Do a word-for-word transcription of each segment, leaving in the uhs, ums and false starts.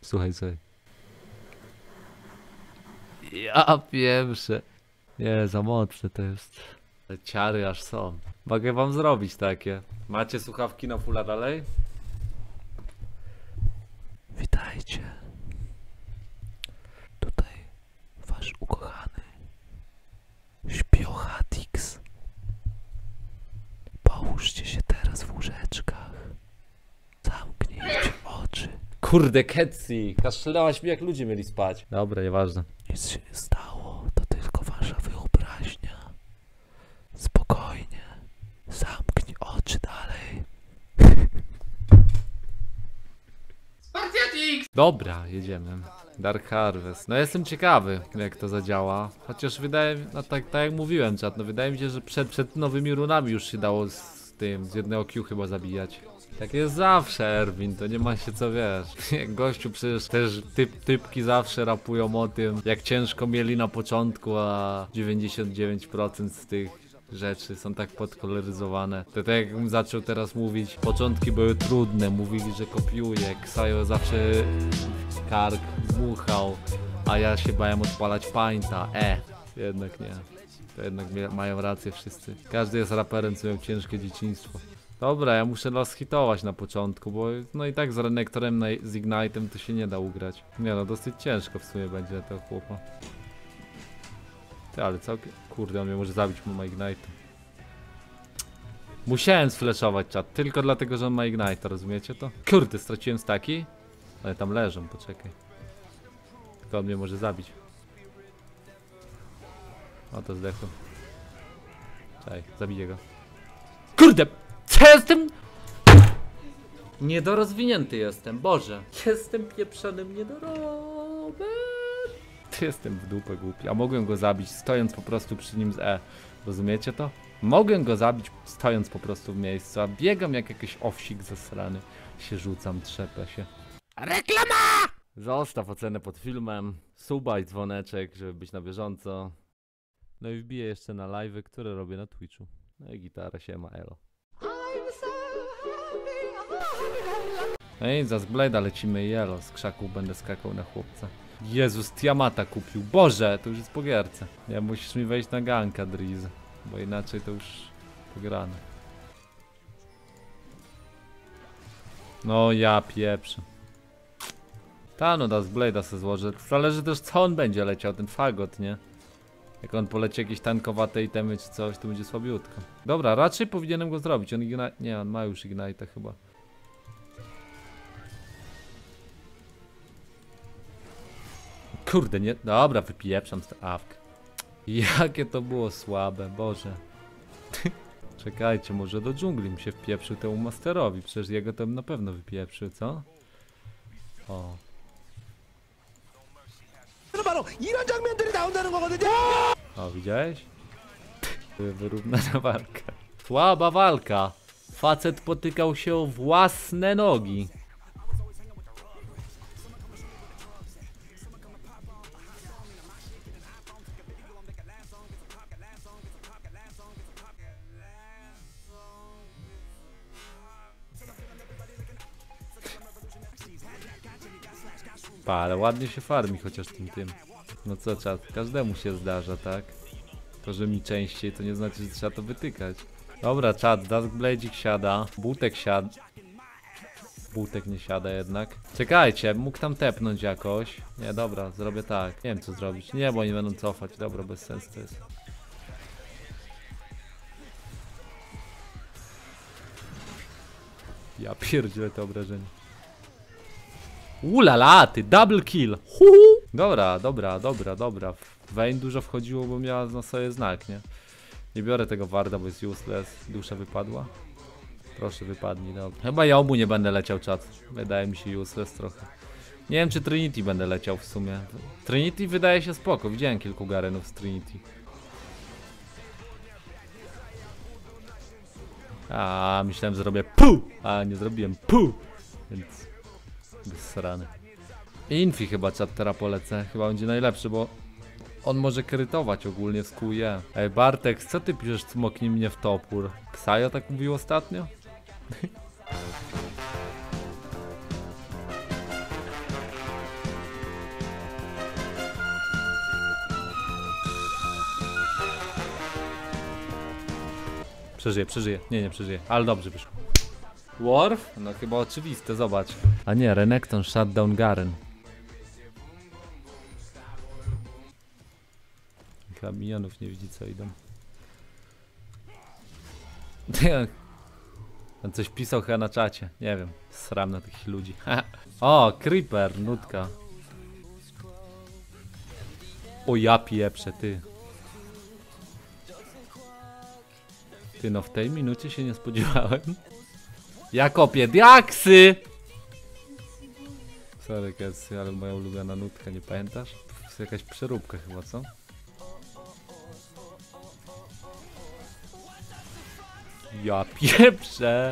Słuchaj sobie. Ja pierwsze. Nie, za mocne to jest. Te ciary aż są. Mogę wam zrobić takie. Macie słuchawki na fulla dalej? Witajcie. Tutaj wasz ukochany Śpiohatix. Połóżcie się teraz w łóżeczkach. Zamknijcie oczy. Kurde, Ketsi, kaszlałaś mi jak ludzie mieli spać. Dobra, nieważne. Nic się nie stało, to tylko wasza wyobraźnia. Spokojnie. Zamknij oczy dalej. Spartiatix! Dobra, jedziemy. Dark Harvest. No jestem ciekawy, jak to zadziała. Chociaż wydaje mi się, no tak, tak jak mówiłem, czat, no wydaje mi się, że przed, przed nowymi runami już się dało z tym, z jednego Q chyba zabijać. Tak jest zawsze, Erwin, to nie ma się co, wiesz. Gościu przecież też typ, typki zawsze rapują o tym, jak ciężko mieli na początku, a dziewięćdziesiąt dziewięć procent z tych rzeczy są tak podkoloryzowane. To tak jakbym zaczął teraz mówić, początki były trudne, mówili, że kopiuje, Ksajo zawsze kark dmuchał, a ja się bałem odpalać painta. E, jednak nie. To jednak mają rację wszyscy. Każdy jest raperem, co miał ciężkie dzieciństwo. Dobra, ja muszę las hitować na początku, bo no i tak z Renektorem z Ignite'em to się nie da ugrać. Nie no, dosyć ciężko w sumie będzie na tego chłopa. Ty, ale całkiem... Kurde, on mnie może zabić, bo ma Ignite. Musiałem sflashować czat, tylko dlatego, że on ma Ignite, rozumiecie to? Kurde, straciłem staki? Ale tam leżą, poczekaj. Tylko on mnie może zabić. O, to zdechłem. Czekaj, zabiję go. Kurde! Co jestem? Niedorozwinięty jestem, Boże. Jestem pieprzonym niedorobem. Ty jestem w dupę głupi, a mogłem go zabić stojąc po prostu przy nim z E. Rozumiecie to? Mogłem go zabić stojąc po prostu w miejscu, a biegam jak jakiś owsik zasrany. Się rzucam, trzepę się. Reklama! Zostaw ocenę pod filmem, suba i dzwoneczek, żeby być na bieżąco. No i wbiję jeszcze na live'y, które robię na Twitchu. No i gitara siema, elo. No i za Zbleda lecimy jelo, z krzaków będę skakał na chłopca. Jezus, Tiamata kupił, Boże, to już jest po gierce. Ja musisz mi wejść na ganka, Driz, bo inaczej to już pograne. No ja pieprzę. Ta no, da Zbleda se złożę, zależy też co on będzie leciał, ten fagot, nie? Jak on poleci jakieś tankowate itemy czy coś, to będzie słabiutko. Dobra, raczej powinienem go zrobić. On ignite... Nie, on ma już Ignite chyba. Kurde, nie... Dobra, wypieprzam tę awkę. Jakie to było słabe, Boże. Czekajcie, może do dżungli mi się wpieprzył temu masterowi. Przecież jego to bym na pewno wypieprzył, co? O. O, widziałeś? Wyrównana walka. Słaba walka. Facet potykał się o własne nogi. Pa, ale ładnie się farmi chociaż tym tym. No co, czat, każdemu się zdarza, tak? To, że mi częściej, to nie znaczy, że trzeba to wytykać. Dobra, czat, Duskbladzik siada, Butek siada. Butek nie siada jednak. Czekajcie, mógł tam tepnąć jakoś. Nie, dobra, zrobię tak. Nie wiem co zrobić. Nie, bo oni będą cofać. Dobra, bez sensu to jest. Ja pierdzielę te obrażenie. Ulala, ty, double kill. Huhu. Dobra, dobra, dobra, dobra. Vayne dużo wchodziło, bo miała na sobie znak, nie? Nie biorę tego warda, bo jest useless. Dusza wypadła. Proszę, wypadnij, dobra. Chyba ja obu nie będę leciał, czat. Wydaje mi się useless trochę. Nie wiem, czy Trinity będę leciał w sumie. Trinity wydaje się spoko. Widziałem kilku garenów z Trinity. A, myślałem, że robię pu! A, nie zrobiłem pu! Więc... Bezsrany. Infi chyba czat teraz polecę. Chyba będzie najlepszy, bo... On może krytować ogólnie z Q E. Ej, Bartek, co ty piszesz, cmoknij mnie w topór? Ksajo tak mówił ostatnio? Przeżyje, przeżyje. Nie, nie przeżyje. Ale dobrze wyszło. Worf? No chyba oczywiste, zobacz. A nie, Renekton shutdown Garen. Chyba minionów nie widzi, co idą. On coś pisał chyba na czacie. Nie wiem. Sram na tych ludzi. O, Creeper, nutka. O ja pieprzę, ty. Ty, no w tej minucie się nie spodziewałem. Ja kopię diaksy! Sorry, Kelsey, ale moja ulubiona nutka, nie pamiętasz? To jest jakaś przeróbka chyba, co? Ja pieprzę!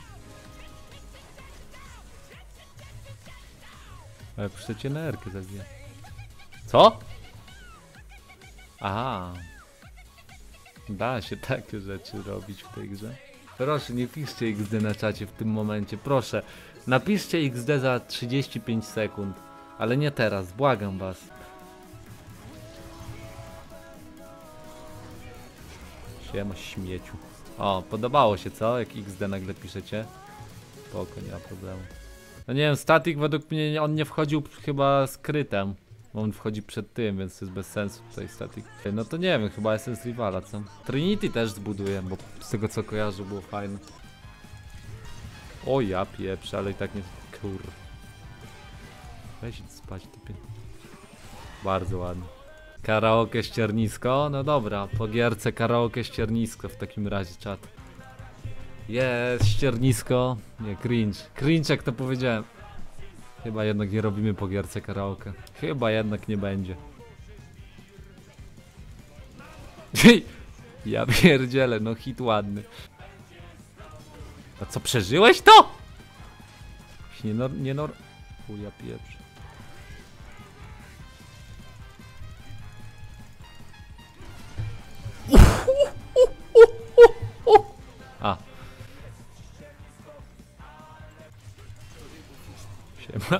Ale przecież na erkę zabije. Co? Aha. Da się takie rzeczy robić w tej grze. Proszę, nie piszcie X D na czacie w tym momencie, proszę. Napiszcie X D za trzydzieści pięć sekund. Ale nie teraz, błagam was. Siema śmieciu. O, podobało się, co? Jak X D nagle piszecie? Spoko, nie ma problemu. No nie wiem, statik według mnie on nie wchodził chyba skrytem. On wchodzi przed tym, więc to jest bez sensu tutaj statik. No to nie wiem, chyba Essence Rivala, co? Trinity też zbuduję, bo z tego co kojarzę było fajne. O ja pieprzę, ale i tak nie... Kur... Weź idź spać, typie. Bardzo ładnie. Karaoke ściernisko? No dobra, po gierce karaoke ściernisko w takim razie, czat. Jest ściernisko. Nie, cringe. Cringe jak to powiedziałem. Chyba jednak nie robimy po gierce karaoke. Chyba jednak nie będzie. Ja pierdzielę, no hit ładny. A co, przeżyłeś to? Nie nor... Nie nor... Chuja pieprz. A. Siema.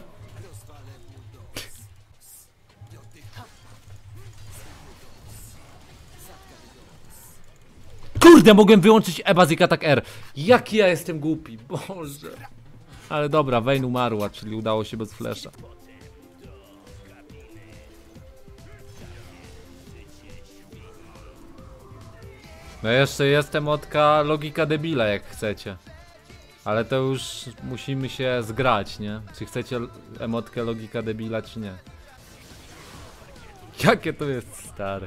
Kurde, mogłem wyłączyć E-Basic Attack R. Jaki ja jestem głupi, Boże. Ale dobra, Vayne umarła, czyli udało się bez flasha. No jeszcze jest emotka logika debila, jak chcecie. Ale to już musimy się zgrać, nie? Czy chcecie emotkę logika debila, czy nie? Jakie to jest stare.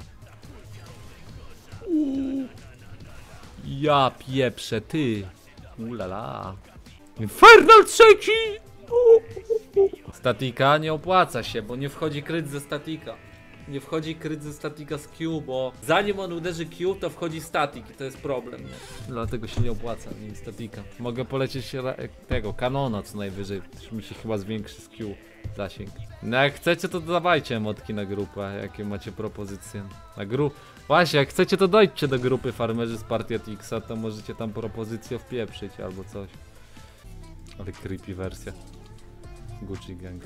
Uuu. Ja pieprzę, ty. Ulala. Infernal trzeci! Statika nie opłaca się, bo nie wchodzi kryt ze statika. Nie wchodzi kryt ze statika z Q, bo zanim on uderzy Q, to wchodzi statik i to jest problem, nie? Dlatego się nie opłaca, nie statika. Mogę polecieć tego, kanona co najwyżej, mi się chyba zwiększy z Q zasięg. No jak chcecie, to dawajcie emotki na grupę, jakie macie propozycje. Na gru... Właśnie, jak chcecie, to dojdźcie do grupy farmerzy z Partiatixa, to możecie tam propozycję wpieprzyć albo coś. Ale creepy wersja. Gucci Gang.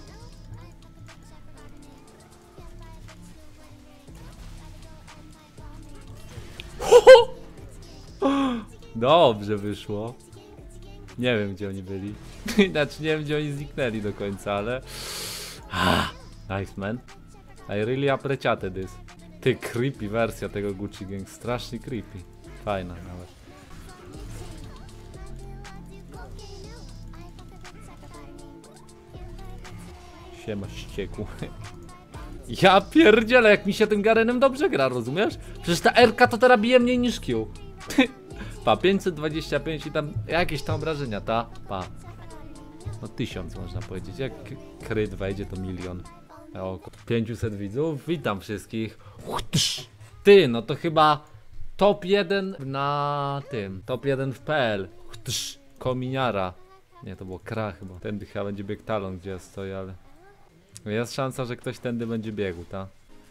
Dobrze wyszło. Nie wiem, gdzie oni byli. Znaczy nie wiem, gdzie oni zniknęli do końca, ale... Nice, man. I really appreciate this. Ty, creepy wersja tego Gucci Gang. Strasznie creepy. Fajna nawet. Siema ścieku. Ja pierdzielę, jak mi się tym Garenem dobrze gra, rozumiesz? Przecież ta R K to teraz bije mniej niż Q. Pa, pięćset dwadzieścia pięć i tam jakieś tam obrażenia, ta? Pa. No tysiąc można powiedzieć, jak kryt wejdzie to milion. O, pięćset widzów, witam wszystkich. Ty, no to chyba top jeden na tym, top jeden w P L. Kominiara. Nie, to było Kra chyba. Tędy chyba będzie bieg talon, gdzie ja stoję, ale... Jest szansa, że ktoś tędy będzie biegł, ta?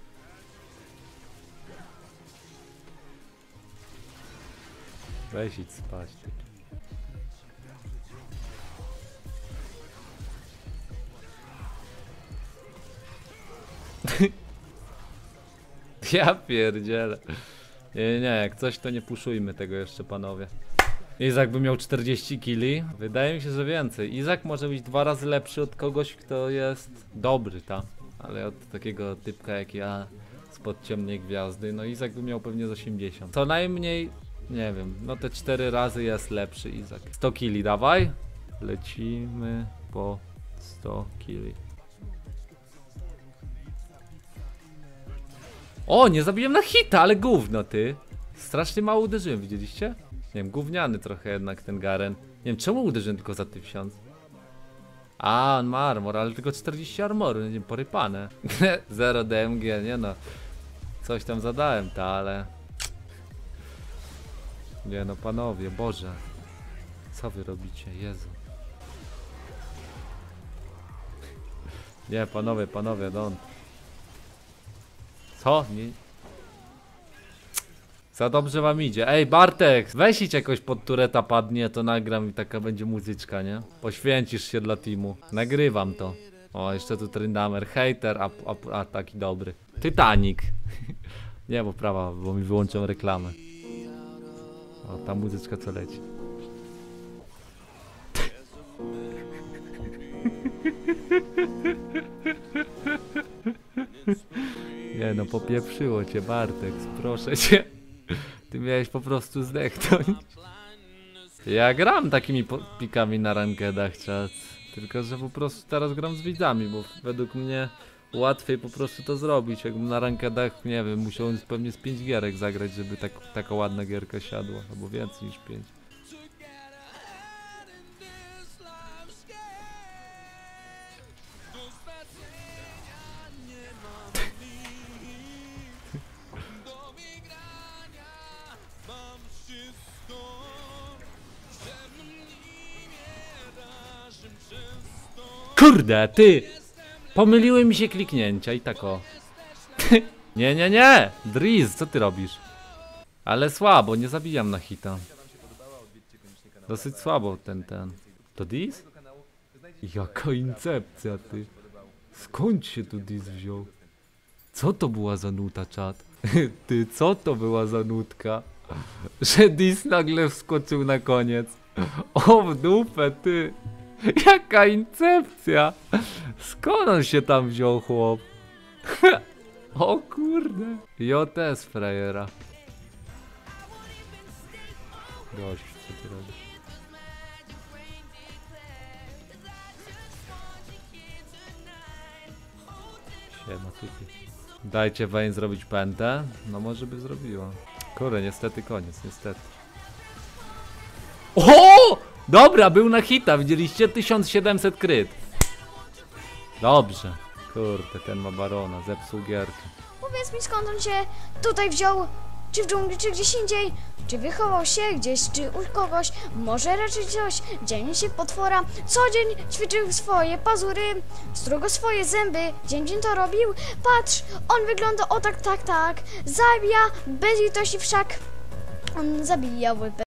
Weź idź spać. Ja pierdzielę. Nie, nie, jak coś to nie puszujmy tego jeszcze, panowie. Izak by miał czterdzieści kili. Wydaje mi się, że więcej. Izak może być dwa razy lepszy od kogoś, kto jest dobry, ta. Ale od takiego typka jak ja, spod ciemnej gwiazdy, no Izak by miał pewnie z osiemdziesiąt. Co najmniej, nie wiem, no te cztery razy jest lepszy Izak. sto kili, dawaj. Lecimy po sto kili. O, nie zabiłem na hita, ale gówno, ty. Strasznie mało uderzyłem, widzieliście? Nie wiem, gówniany trochę jednak ten Garen. Nie wiem, czemu uderzyłem tylko za tysiąc. A, on ma armor, ale tylko czterdzieści armoru, nie wiem, porypane. Zero D M G, nie no. Coś tam zadałem, ta, ale... Nie no, panowie, Boże. Co wy robicie, Jezu. Nie, panowie, panowie, don't. Co? Nie... Za dobrze wam idzie. Ej, Bartek, weź idź jakoś pod tureta padnie, to nagram i taka będzie muzyczka, nie? Poświęcisz się dla teamu. Nagrywam to. O, jeszcze tu Tryndammer, hater, a, a, a taki dobry. Titanic. Nie, bo prawa, bo mi wyłączą reklamę. O, ta muzyczka co leci. Nie no, popieprzyło cię, Bartek, proszę cię. Ty miałeś po prostu zdechnąć. Ja gram takimi pikami na rankedach, czat. Tylko, że po prostu teraz gram z widzami, bo według mnie łatwiej po prostu to zrobić. Jakbym na rankedach, nie wiem, musiał pewnie z pięć gierek zagrać, żeby tak, taka ładna gierka siadła. Albo więcej niż pięć. Kurde, ty! Pomyliły mi się kliknięcia i tak o. Nie, nie, nie! Driz, co ty robisz? Ale słabo, nie zabijam na hita. Dosyć słabo ten, ten. To Diz? Jaka incepcja, ty. Skąd się tu Diz wziął? Co to była za nuta, czat? Ty, co to była za nutka? Że Diz nagle wskoczył na koniec. O, w dupę, ty. Jaka incepcja! Skąd on się tam wziął, chłop? O kurde. J S frajera. Gość, co ty robisz? Siema, typy. Dajcie Vayne zrobić pętę? No może by zrobiła. Kurde, niestety koniec, niestety. O! Dobra, był na hita, widzieliście? tysiąc siedemset kryt. Dobrze. Kurde, ten ma barona, zepsuł gierkę. Powiedz mi, skąd on się tutaj wziął? Czy w dżungli, czy gdzieś indziej? Czy wychował się gdzieś, czy u kogoś? Może raczej coś? Dzień się potwora. Co dzień ćwiczył swoje pazury, strugo swoje zęby. Dzień dzień to robił. Patrz, on wygląda o tak, tak, tak. Zabija bez litości wszak. On zabijał